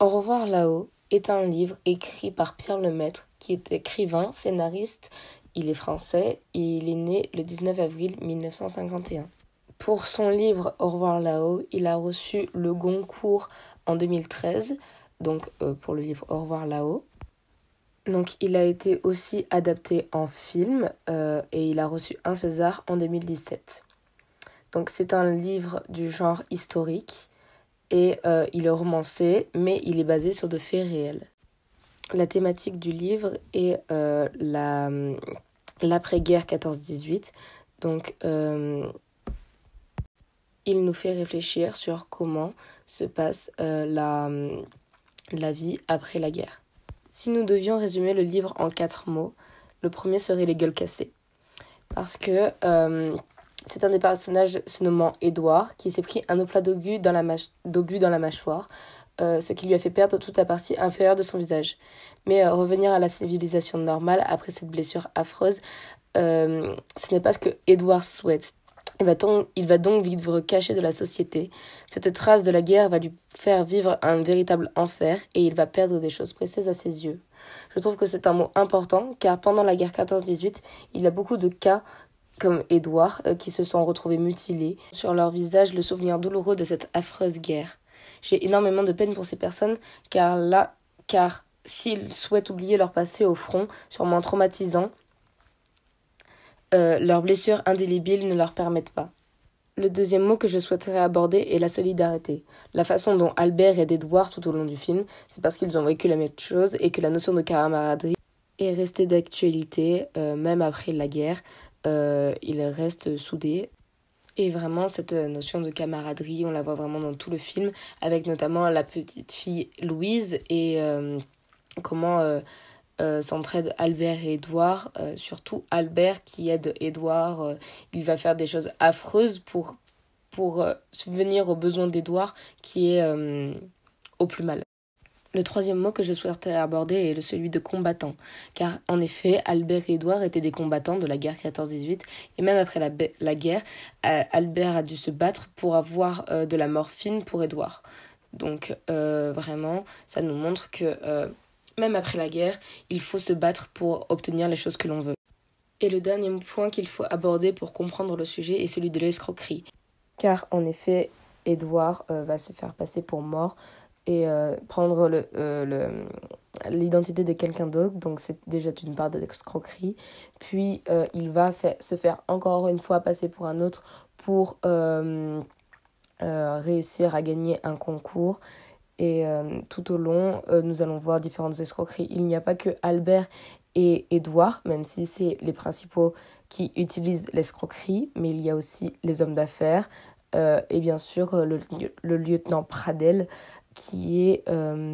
Au revoir là-haut est un livre écrit par Pierre Lemaitre, qui est écrivain, scénariste. Il est français et il est né le 19 avril 1951. Pour son livre Au revoir là-haut, il a reçu le Goncourt en 2013, donc pour le livre Au revoir là-haut. Donc il a été aussi adapté en film et il a reçu un César en 2017. Donc c'est un livre du genre historique et il est romancé, mais il est basé sur de faits réels. La thématique du livre est l'après-guerre 14-18. Donc il nous fait réfléchir sur comment se passe la vie après la guerre. Si nous devions résumer le livre en 4 mots, le premier serait les gueules cassées. Parce que c'est un des personnages se nommant Édouard qui s'est pris un oplat d'obus dans la mâchoire, ce qui lui a fait perdre toute la partie inférieure de son visage. Mais revenir à la civilisation normale après cette blessure affreuse, ce n'est pas ce que Édouard souhaite. Il va donc vivre caché de la société. Cette trace de la guerre va lui faire vivre un véritable enfer et il va perdre des choses précieuses à ses yeux. Je trouve que c'est un mot important car pendant la guerre 14-18, il y a beaucoup de cas comme Édouard qui se sont retrouvés mutilés. Sur leur visage, le souvenir douloureux de cette affreuse guerre. J'ai énormément de peine pour ces personnes car s'ils souhaitent oublier leur passé au front, sûrement traumatisant, leurs blessures indélébiles ne leur permettent pas. Le deuxième mot que je souhaiterais aborder est la solidarité. La façon dont Albert aide Édouard tout au long du film, c'est parce qu'ils ont vécu la même chose et que la notion de camaraderie est restée d'actualité, même après la guerre. Ils restent soudés. Et vraiment, cette notion de camaraderie, on la voit vraiment dans tout le film, avec notamment la petite fille Louise et comment s'entraident Albert et Édouard, surtout Albert qui aide Édouard. Il va faire des choses affreuses pour subvenir aux besoins d'Édouard qui est au plus mal. Le troisième mot que je souhaiterais aborder est celui de combattant, car en effet, Albert et Édouard étaient des combattants de la guerre 14-18, et même après la guerre, Albert a dû se battre pour avoir de la morphine pour Édouard. Donc vraiment, ça nous montre que même après la guerre, il faut se battre pour obtenir les choses que l'on veut. Et le dernier point qu'il faut aborder pour comprendre le sujet est celui de l'escroquerie, car en effet, Édouard va se faire passer pour mort et prendre l'identité de quelqu'un d'autre, donc c'est déjà une part de l'escroquerie. Puis il va se faire encore une fois passer pour un autre pour réussir à gagner un concours. Et tout au long, nous allons voir différentes escroqueries. Il n'y a pas que Albert et Édouard, même si c'est les principaux qui utilisent l'escroquerie, mais il y a aussi les hommes d'affaires et bien sûr le lieutenant Pradel, qui est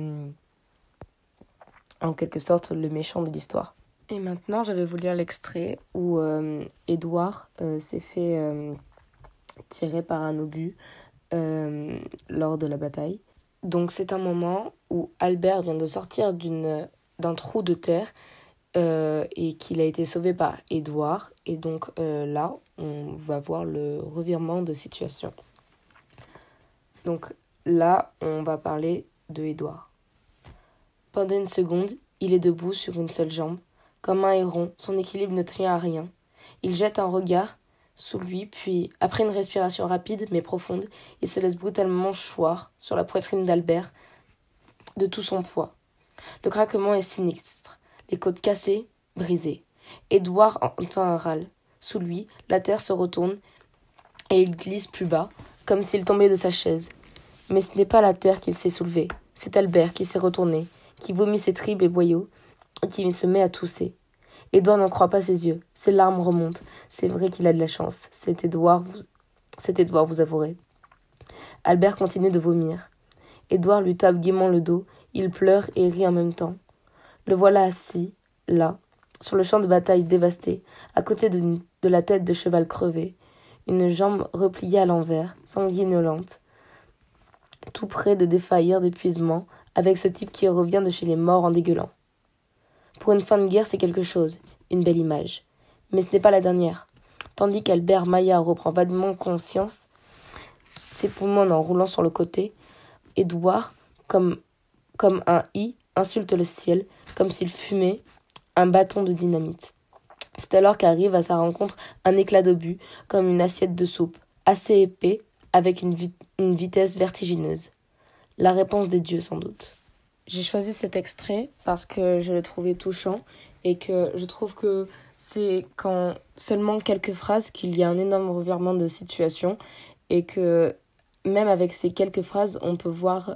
en quelque sorte le méchant de l'histoire. Et maintenant, je vais vous lire l'extrait où Édouard s'est fait tirer par un obus lors de la bataille. Donc c'est un moment où Albert vient de sortir d'un trou de terre et qu'il a été sauvé par Édouard. Et donc là, on va voir le revirement de situation. Donc là, on va parler de Édouard. Pendant une seconde, il est debout sur une seule jambe. Comme un héron, son équilibre ne tient à rien. Il jette un regard sous lui, puis, après une respiration rapide mais profonde, il se laisse brutalement choir sur la poitrine d'Albert de tout son poids. Le craquement est sinistre, les côtes cassées, brisées. Édouard entend un râle. Sous lui, la terre se retourne et il glisse plus bas, comme s'il tombait de sa chaise. Mais ce n'est pas la terre qu'il s'est soulevée, c'est Albert qui s'est retourné, qui vomit ses tripes et boyaux, et qui se met à tousser. Édouard n'en croit pas ses yeux, ses larmes remontent. C'est vrai qu'il a de la chance, c'est Édouard, vous avouerez. Albert continue de vomir. Édouard lui tape gaiement le dos, il pleure et rit en même temps. Le voilà assis, là, sur le champ de bataille dévasté, à côté de la tête de cheval crevé, une jambe repliée à l'envers, sanguinolente, tout près de défaillir d'épuisement, avec ce type qui revient de chez les morts en dégueulant. Pour une fin de guerre, c'est quelque chose, une belle image. Mais ce n'est pas la dernière. Tandis qu'Albert Maillard reprend vaguement conscience, ses poumons en roulant sur le côté, Édouard, comme comme un i, insulte le ciel, comme s'il fumait un bâton de dynamite. C'est alors qu'arrive à sa rencontre un éclat d'obus, comme une assiette de soupe, assez épais, avec une vitesse vertigineuse. La réponse des dieux, sans doute. J'ai choisi cet extrait parce que je le trouvais touchant et que je trouve que c'est quand seulement quelques phrases qu'il y a un énorme revirement de situation et que même avec ces quelques phrases, on peut voir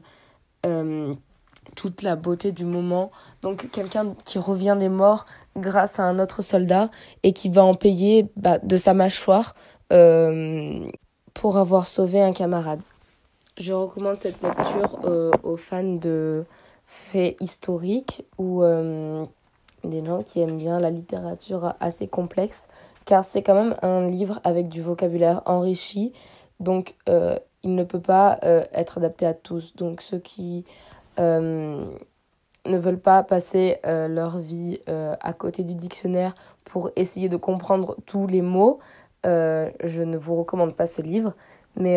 toute la beauté du moment. Donc quelqu'un qui revient des morts grâce à un autre soldat et qui va en payer de sa mâchoire pour avoir sauvé un camarade. Je recommande cette lecture aux fans de faits historiques ou des gens qui aiment bien la littérature assez complexe, car c'est quand même un livre avec du vocabulaire enrichi, donc il ne peut pas être adapté à tous. Donc ceux qui ne veulent pas passer leur vie à côté du dictionnaire pour essayer de comprendre tous les mots, je ne vous recommande pas ce livre, mais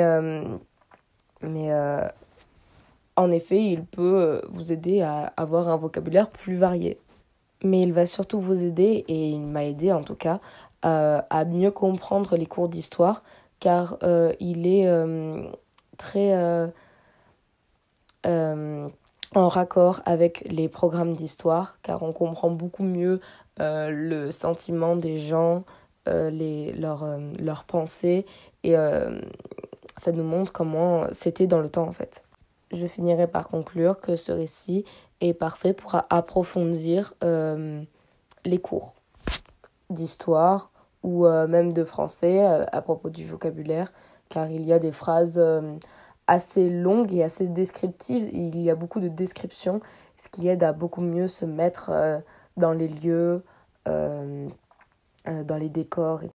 en effet, il peut vous aider à avoir un vocabulaire plus varié. Mais il va surtout vous aider, et il m'a aidé en tout cas, à mieux comprendre les cours d'histoire, car il est très en raccord avec les programmes d'histoire, car on comprend beaucoup mieux le sentiment des gens, leurs pensées, et ça nous montre comment c'était dans le temps en fait. Je finirai par conclure que ce récit est parfait pour approfondir les cours d'histoire ou même de français à propos du vocabulaire, car il y a des phrases assez longues et assez descriptives. Il y a beaucoup de descriptions, ce qui aide à beaucoup mieux se mettre dans les lieux, dans les décors.